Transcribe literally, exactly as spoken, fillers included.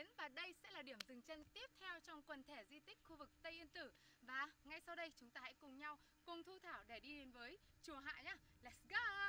đến và đây sẽ là điểm dừng chân tiếp theo trong quần thể di tích khu vực Tây Yên Tử. Và ngay sau đây chúng ta hãy cùng nhau cùng Thu Thảo để đi đến với chùa Hạ nhá. Let's go!